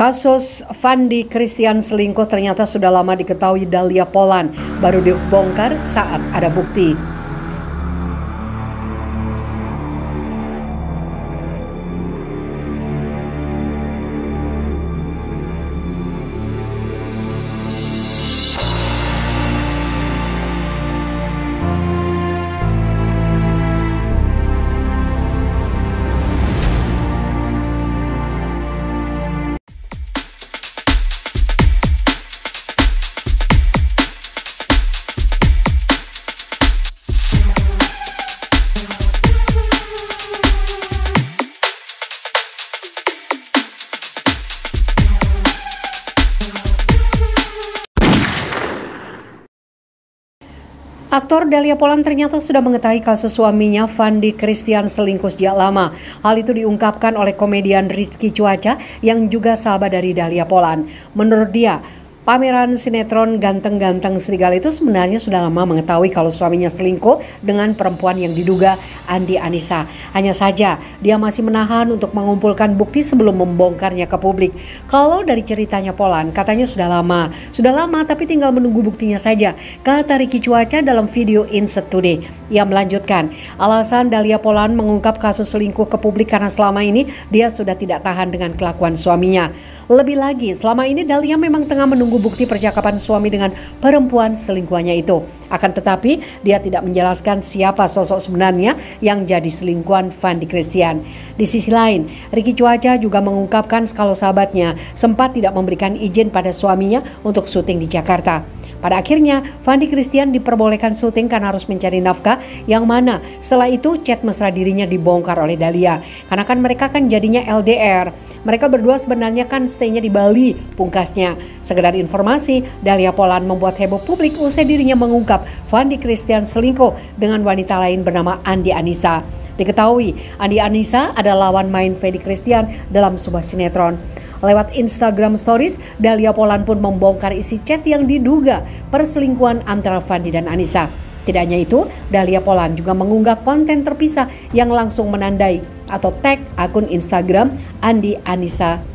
Kasus Fandi Christian selingkuh ternyata sudah lama diketahui Dahlia Poland, baru dibongkar saat ada bukti. Aktor Dahlia Poland ternyata sudah mengetahui kasus suaminya Fandi Christian selingkuh sejak lama. Hal itu diungkapkan oleh komedian Rizky Cuaca yang juga sahabat dari Dahlia Poland. Menurut dia, pameran sinetron ganteng-ganteng serigala itu sebenarnya sudah lama mengetahui kalau suaminya selingkuh dengan perempuan yang diduga Andi Anissa. Hanya saja dia masih menahan untuk mengumpulkan bukti sebelum membongkarnya ke publik. Kalau dari ceritanya Poland, katanya sudah lama tapi tinggal menunggu buktinya saja, kata Rizky Cuaca dalam video Insert Today. Ia melanjutkan, alasan Dahlia Poland mengungkap kasus selingkuh ke publik karena selama ini dia sudah tidak tahan dengan kelakuan suaminya. Lebih lagi, selama ini Dahlia memang tengah menunggu bukti percakapan suami dengan perempuan selingkuhannya itu. Akan tetapi dia tidak menjelaskan siapa sosok sebenarnya yang jadi selingkuhan Fandi Christian. Di sisi lain, Rizky Cuaca juga mengungkapkan kalau sahabatnya sempat tidak memberikan izin pada suaminya untuk syuting di Jakarta. Pada akhirnya, Fandi Christian diperbolehkan syuting karena harus mencari nafkah, yang mana setelah itu chat mesra dirinya dibongkar oleh Dahlia. Karena kan mereka kan jadinya LDR. Mereka berdua sebenarnya kan stay-nya di Bali pungkasnya. Sekedar informasi, Dahlia Poland membuat heboh publik usai dirinya mengungkap Fandi Christian selingkuh dengan wanita lain bernama Andi Anissa. Diketahui, Andi Anissa adalah lawan main Fandi Christian dalam sebuah sinetron. Lewat Instagram Stories, Dahlia Poland pun membongkar isi chat yang diduga perselingkuhan antara Fandi dan Anissa. Tidak hanya itu, Dahlia Poland juga mengunggah konten terpisah yang langsung menandai atau tag akun Instagram Andi Anissa